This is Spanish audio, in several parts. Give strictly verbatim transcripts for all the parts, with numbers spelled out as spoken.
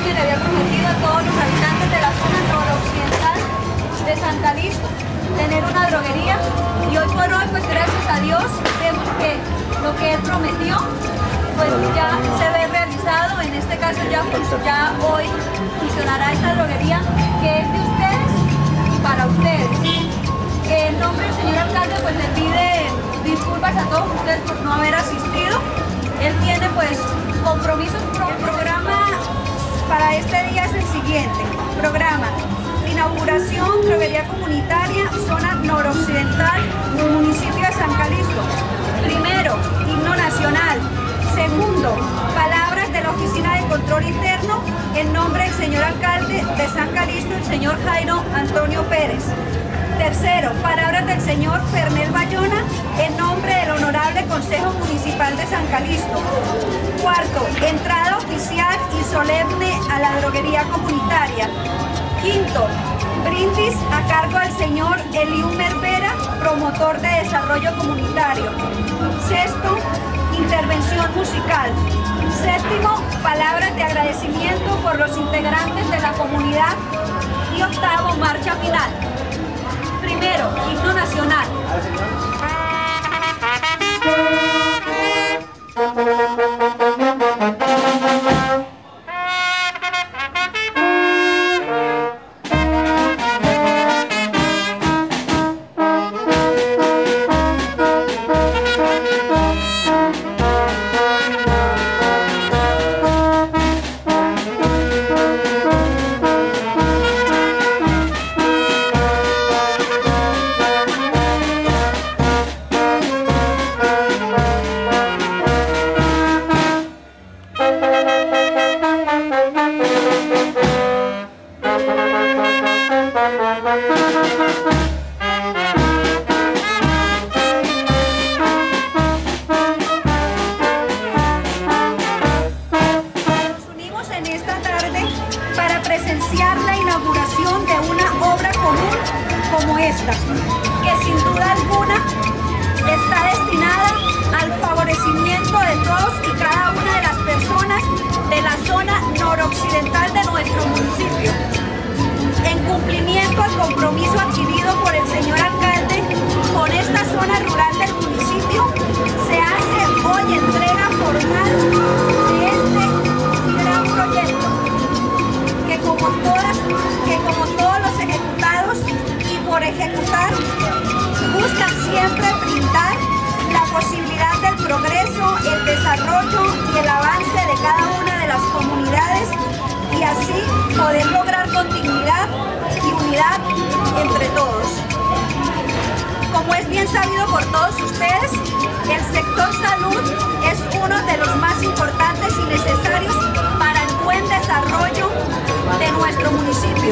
alcalde le había prometido a todos los habitantes de la zona noroccidental de San Calixto tener una droguería, y hoy por hoy, pues gracias a Dios, vemos que lo que él prometió pues ya se ve realizado. En este caso ya, ya hoy funcionará esta droguería que es de ustedes y para ustedes. En nombre del señor alcalde pues le pide disculpas a todos ustedes por no haber asistido. Él tiene pues compromisos. El programa para este día es el siguiente. Programa: inauguración, droguería comunitaria, zona noroccidental, municipio de San Calixto. Primero, himno nacional. Segundo, palabras de la Oficina de Control Interno en nombre del señor alcalde de San Calixto, el señor Jairo Antonio Pérez. Tercero, palabras del señor Fernel Bayona en nombre del Honorable Consejo Municipal de San Calixto. Cuarto, entrada oficial y solemne a la droguería comunitaria. Quinto, brindis a cargo del señor Eliumer Vera, promotor de desarrollo comunitario. Sexto, intervención musical. Séptimo, palabras de agradecimiento por los integrantes de la comunidad. Y octavo, marcha final. Primero, himno nacional. Presenciar la inauguración de una obra común como esta, que sin duda alguna está destinada al favorecimiento de todos y cada una de las personas de la zona noroccidental de nuestro municipio. En cumplimiento al compromiso adquirido por el señor alcalde con esta zona rural del municipio, se hace hoy entrega formal de este gran proyecto, que como, todas, que como todos los ejecutados y por ejecutar, buscan siempre brindar la posibilidad del progreso, el desarrollo y el avance de cada una de las comunidades, y así poder lograr continuidad y unidad entre todos. Como es bien sabido por todos ustedes, el sector salud es uno de los más importantes y necesarios para el buen desarrollo de nuestro municipio,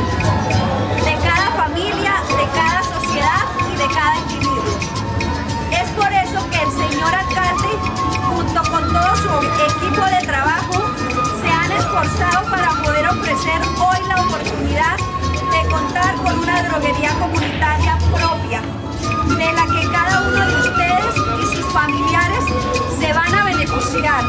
de cada familia, de cada sociedad y de cada individuo. Es por eso que el señor alcalde, junto con todo su equipo de trabajo, se han esforzado para poder ofrecer hoy la oportunidad de contar con una droguería comunitaria propia, de la que cada uno de ustedes y sus familiares se van a beneficiar.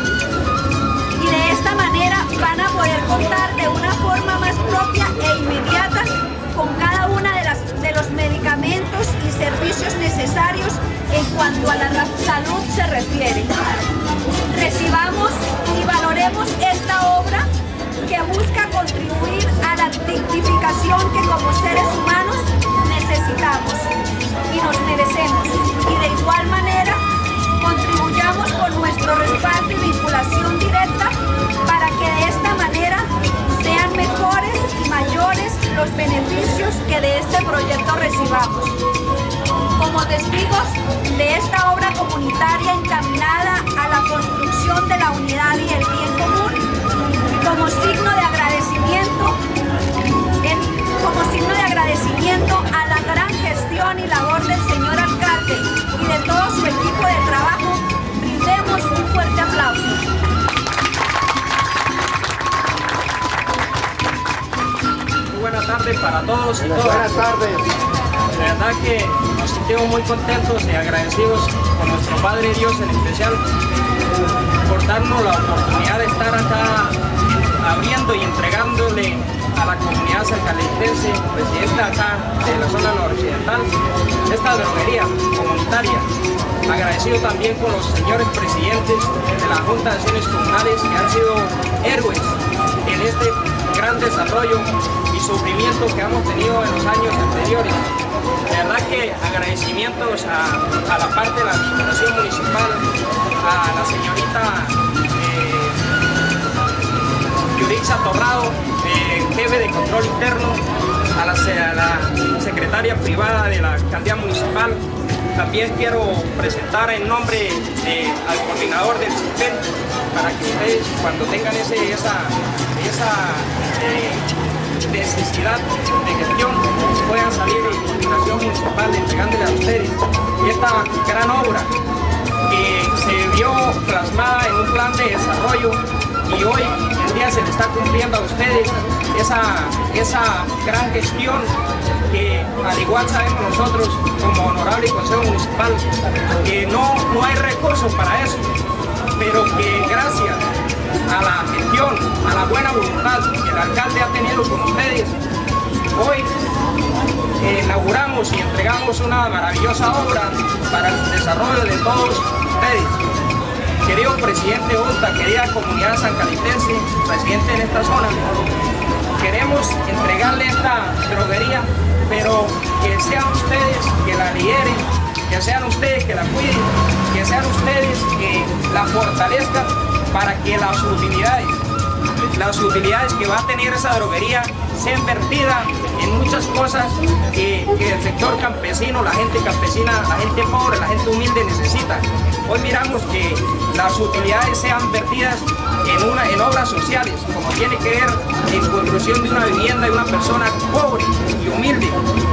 Y de esta manera van a poder contar de una forma más propia e inmediata con cada una de, las, de los medicamentos y servicios necesarios en cuanto a la salud se refiere. Recibamos y valoremos esta obra que busca contribuir a la dignificación que como seres humanos necesitamos y nos merecemos, y de igual manera contribuyamos con nuestro respaldo y vinculación directa para que de esta manera sean mejores y mayores los beneficios que de este proyecto recibamos. Como testigos de esta obra comunitaria encaminada a la construcción de la unidad y el bien común, como signo de agradecimiento, en, como signo de agradecimiento a la gran gestión y labor del señor alcalde y de todo su equipo de trabajo, brindemos un fuerte aplauso. Muy buenas tardes para todos y todas. Buenas tardes. De verdad que nos sentimos muy contentos y agradecidos con nuestro Padre Dios en especial por darnos la oportunidad de estar acá abriendo donando y entregándole a la comunidad sancalentense, residente acá de la zona noroccidental, esta droguería comunitaria. Agradecido también con los señores presidentes de la Junta de Acciones Comunales que han sido héroes en este gran desarrollo y sufrimiento que hemos tenido en los años anteriores. De verdad que agradecimientos a, a la parte de la administración municipal, a la señorita eh, Yurixa Torrado, eh, jefe de control interno, a la, a la secretaria privada de la alcaldía municipal. También quiero presentar en nombre de, al coordinador del C I P E N para que ustedes, cuando tengan ese, esa, esa eh, necesidad de gestión, puedan salir en coordinación municipal entregándole a ustedes esta gran obra que se vio plasmada en un plan de desarrollo y hoy en día se le está cumpliendo a ustedes esa, esa gran gestión que al igual sabemos nosotros como honorable Consejo Municipal que no, no hay recursos para eso, pero que gracias a la gestión, a la buena voluntad que el alcalde ha tenido con ustedes, hoy eh, inauguramos y entregamos una maravillosa obra para el desarrollo de todos ustedes. Querido presidente Junta, querida comunidad sancalentense, residente en esta zona, queremos entregarle esta droguería, pero que sean ustedes que la lideren, que sean ustedes que la cuiden, que sean ustedes que la fortalezcan para que las utilidades, las utilidades que va a tener esa droguería sean vertidas en muchas cosas que, que el sector campesino, la gente campesina, la gente pobre, la gente humilde necesita. Hoy miramos que las utilidades sean vertidas en, una, en obras sociales, como tiene que ver en construcción de una vivienda de una persona pobre y humilde,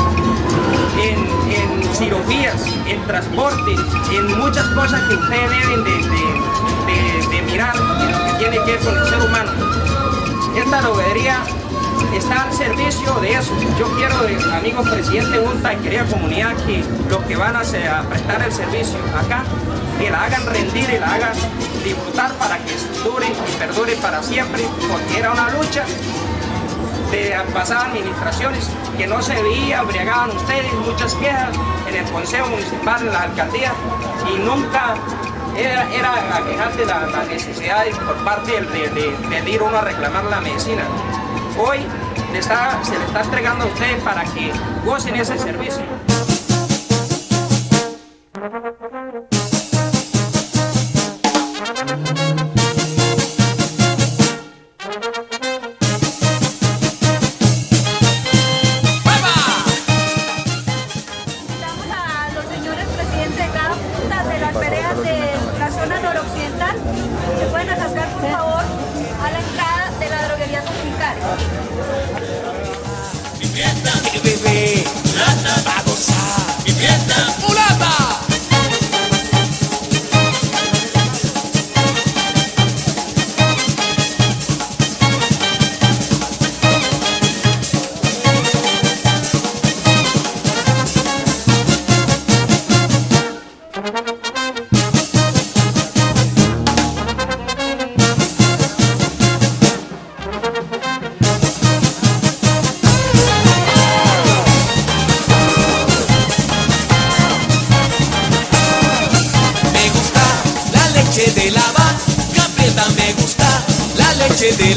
en, en cirugías, en transporte, en muchas cosas que ustedes deben de, de, de, de mirar en lo que tiene que ver con el ser humano. Esta droguería está al servicio de eso. Yo quiero, amigos presidente Junta y querida comunidad, que los que van a, hacer, a prestar el servicio acá, que la hagan rendir y la hagan disfrutar para que dure y perdure para siempre, porque era una lucha de pasadas administraciones que no se veía, briagaban ustedes, muchas quejas en el Consejo Municipal, en las alcaldías, y nunca era, era aquejante la, la necesidad de, por parte de, de, de, de ir uno a reclamar la medicina. Hoy le está, se le está entregando a ustedes para que gocen ese servicio. De la